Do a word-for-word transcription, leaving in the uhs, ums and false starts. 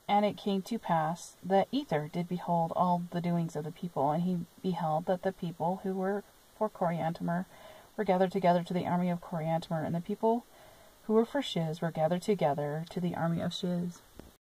And it came to pass that Ether did behold all the doings of the people, and he beheld that the people who were for Coriantumr were gathered together to the army of Coriantumr, and the people who were for Shiz were gathered together to the army of Shiz.